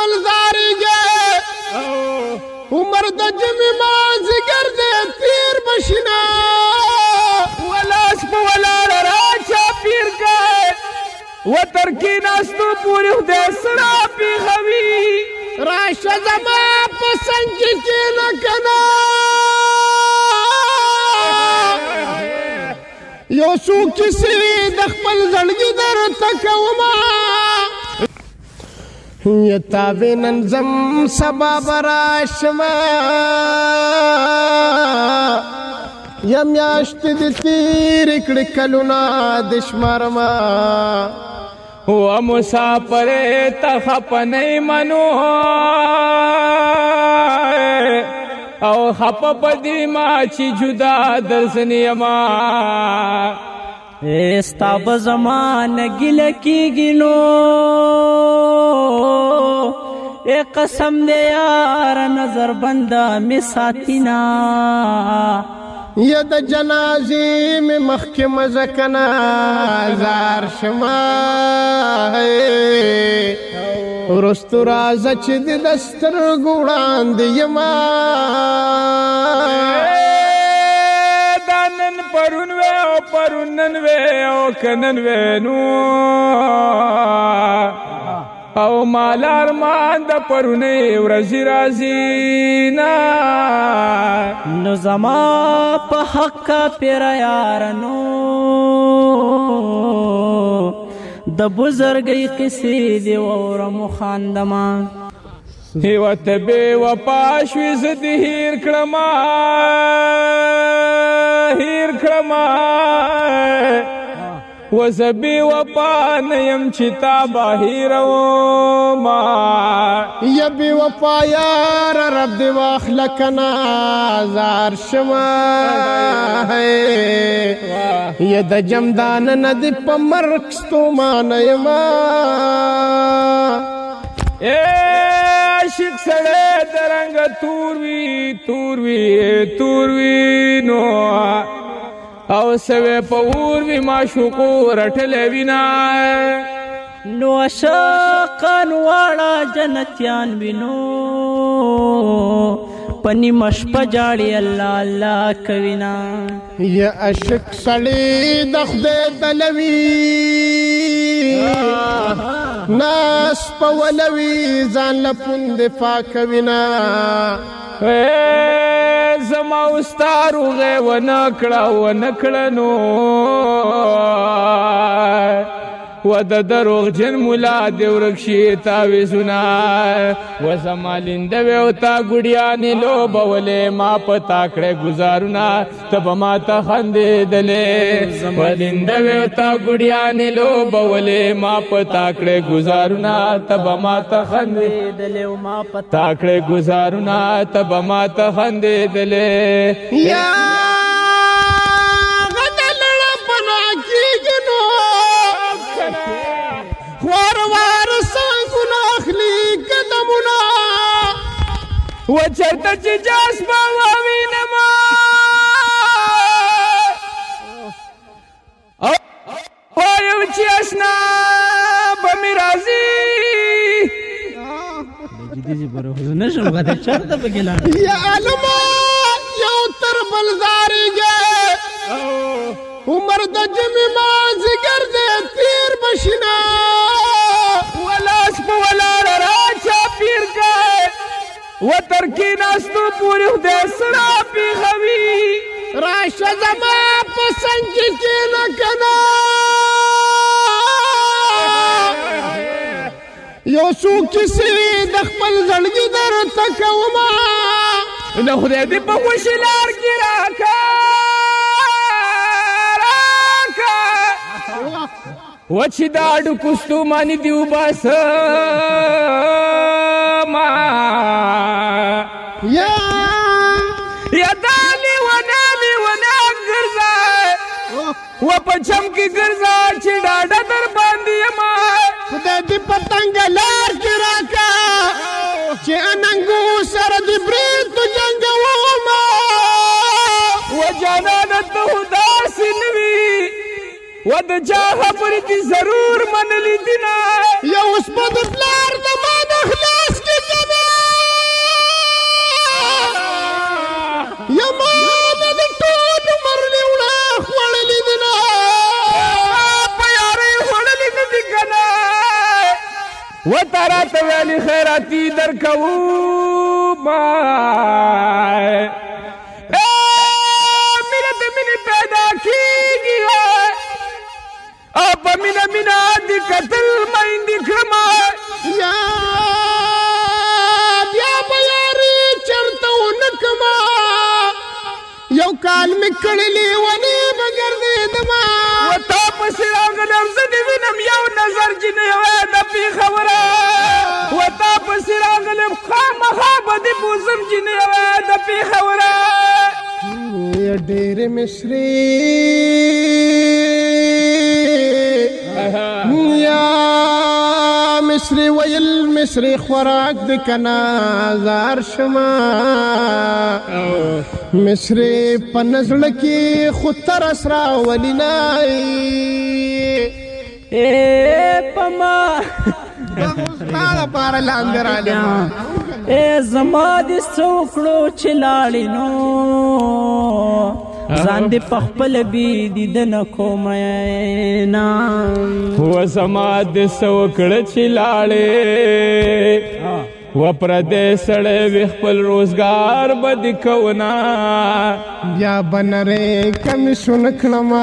بلزاری گے عمر د جمی مازگر دے تیر بشنا ولاس په ولاړ راچا پیر گئے و ترکی ناستو پوری خدای سرا پیغوی راشه زما پسند کی نکنا یو سو کسی د خپل زړګي درته کومه یتاوی نن زم سبا براشمه یا میاشت د تیر کړ کلونه د شمارما و مسافر تخپنی منو او خپ پدی ما چی جدا درسنی ما استا بزمان گل کی گنو اے قسم دے یار نظر بندہ میں ساتینا یا د جنازی میں مخکم زکنا زار شما رستو رازه چې د سترګو وړاندې یما دا نن پرون وی او پرون نن وی او که نن وی نو او مال ارمان د پرونی ورځې راځي نه نو زما په حق پیره یارانو د بزرګۍ قصې دې واورم خاندما هیوت بې وفا شوې زه دې هیر کړمه و زه بې وفا نه یم چې تا به هیرومه یا بې وفا یاره رب دې واخله کنه زار شمه یا د جمدانه نه دې په مرګ ستومانه یمه عاشق سړی د رنګه تور وي نو او سوی په اور وي معشوقو رټلی وینا نو عاشقان واړه جنتیان وینو په نیمه شپه جاړي الله الله کوینا یا عاشق سړی د خدای دلوي ناس په ولوي ځان له پوند دفاع کوینا زما استا روغې ونه کړه نو و د دروغجن ملا دې ورک شي تاویزونه و زما لنده وې او تا ګوډیانې لوبولې ما په تا کړې ګزارونه ته به ما ته خندېدلې و لنده وې او تا ګوډیانې لوبولې ما په تا کړې ګزارونه ته به ما ته خندېدلې تا کړې ګزارونه ته به ما ته خندېدلې و چرته چې جاس به ووینما وایم چې اشنا به مې راځي یا علما یو تر بل زارېږي عمر د جمې مازدیګر دی تیر بشنا ولاس په ولاړ راچا پیر گئے و ترکی ناستو پوری خدای سرا پیغوی راشه زما پسند کی نکنا یو سو کسی د خپل زړګي درته کومه نه خدای دې په خوشي لار کې راکا و چې دا ډکو ستوماني دي وباسما یا دا لیونه ګرځه و په چم کې ګرځه چې ډاډه در باندې یما خدای دې په تنګه لار کې راکا چې اننګو سره دې برید جنګومه و جانانه ته داسې نه وي و د چا خبرې دې ضرور منلې دي نه یا اوس به د پلار د ما د خلاص وترا ته ویلي خیراتي درکوو ما مینه د مینې پیدا کېږي او په مینه مینه دې کتل میندې کړمه بیا به یاري چرته ونه کړمه یو کال مې کړلې ونې به ګرځېدمه و تا پسې راغلم زه دې وینم یو نظر جنې وی د پېښوره و تا پسې راغلم خامخا به دې بوزم جنې وی د پېښوره ډېرې مصري یا مصري ویل مصري خوراک د کنا زار شما مصري په نزړه کې خو ترس راولینای پما لپاره لاندې راغلم زما دې څوکړو چې لاړې نو ځان دې په خپل بېدیدنه کومه و زما دې څه وکړه چې لاړې و پردی سړی وي خپل روزګار به دې کوونه بیا به نرۍ کمیسونه کړمه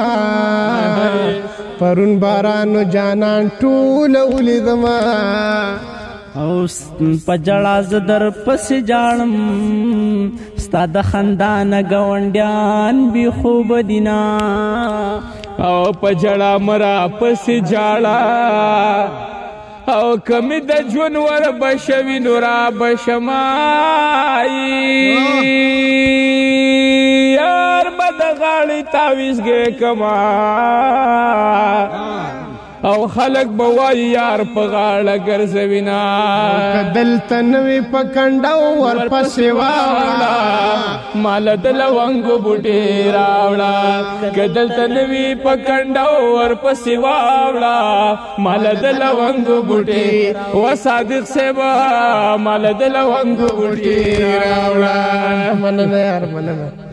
پرون بارانو جانان ټوله ولیدمه او په ژړا زه در پسې جاړم ستا د خندانه ګاونډیان بې خوبه دي نه او په ژړا مرا پسې جاړه او کمی د ژوند ور بشوي نو را بشمایي یار به د غاړې تاویزګې کما او خلق به وایي یار په غاړه ګرځوینه که دلته نه وي په کنډه ورپسې واوړه مال د لونګو بوټې راوړه که دلته نه وي په کنډه ورپسې واوړه مال د لونګو بوټې و صادق صاحبه مال د لونګو بوټې راوړه مننه یار مننه